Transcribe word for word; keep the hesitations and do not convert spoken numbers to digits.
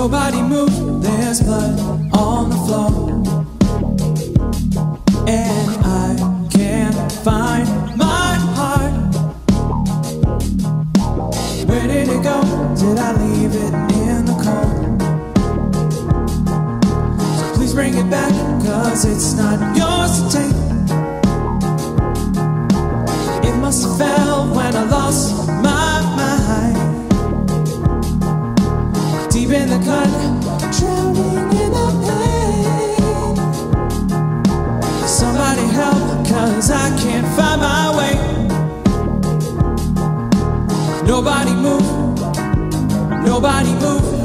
Nobody move, there's blood on the floor, and I can't find my heart. Where did it go? Did I leave it in the cold? So please bring it back, cause it's not yours to take. It must have fell when I lost my mind, deep in the cut, drowning in the pain. Somebody help, cause I can't find my way. Nobody move, nobody move.